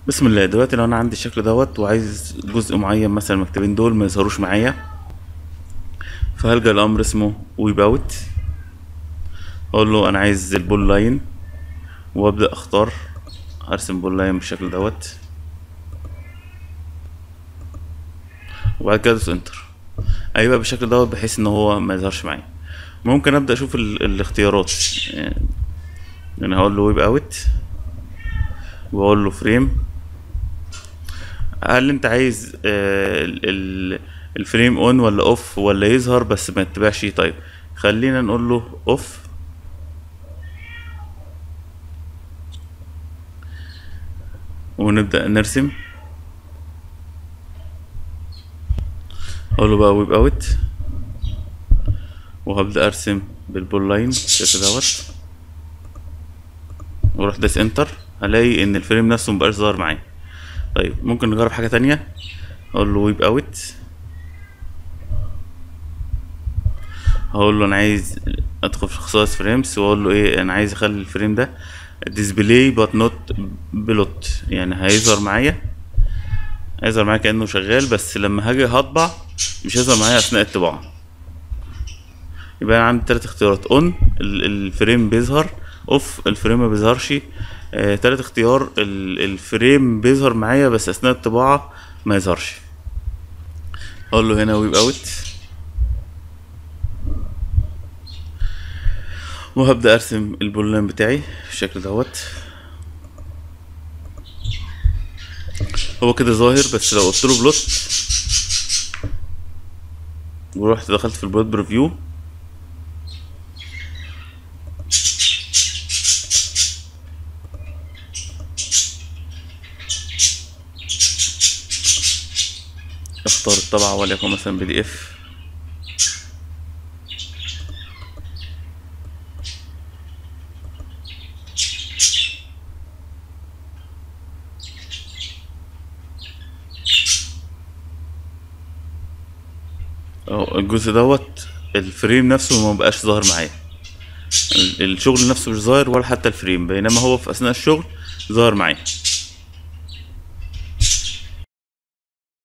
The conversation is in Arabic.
بسم الله. دلوقتي لو انا عندي الشكل دوت وعايز جزء معين، مثلا المكتبين دول ما يظهروش معايا، فهلجأ لأمر اسمه ويب اوت. اقول له انا عايز البول لاين، وابدأ اختار ارسم بول لاين بالشكل دوت، وبعد كده ادوس انتر. هيبقى بالشكل دوت بحيث ان هو ما يظهرش معايا. ممكن ابدأ اشوف الاختيارات. يعني هقول له ويب اوت، واقول له فريم. هل انت عايز الفريم اون ولا اوف ولا يظهر بس ما يتبعش؟ طيب خلينا نقول له اوف، ونبدأ نرسم. اقول له بقى ويب اوت، وهبدأ ارسم بالبول لاين بالشكل دوت، واروح داس انتر. هلاقي ان الفريم نفسه مبقاش ظاهر معايا. طيب ممكن نجرب حاجة تانية. اقول له ويب اوت، هقول له انا عايز ادخل في خصائص فريمز، واقول له ايه، انا عايز اخلي الفريم ده ديسبلاي بات نوت بلوت، يعني هيظهر معايا كأنه شغال، بس لما هاجي هطبع مش هيظهر معايا اثناء الطباعة. يبقى انا عندي تلات اختيارات: اون الفريم بيظهر، اوف الفريم ما بيظهرش، تالت اختيار الفريم بيظهر معايا بس اثناء الطباعة ما يظهرش. اقول له هنا ويب اوت، وهبدأ ارسم البولان بتاعي بالشكل دوت. هو كده ظاهر، بس لو قلت له بلوت ورحت دخلت في البلوت بريفيو، اختار الطبعة وليكن مثلا بي دي اف، اهو الجزء دوت الفريم نفسه ما بقاش ظاهر معايا، الشغل نفسه مش ظاهر ولا حتى الفريم، بينما هو في اثناء الشغل ظاهر معايا.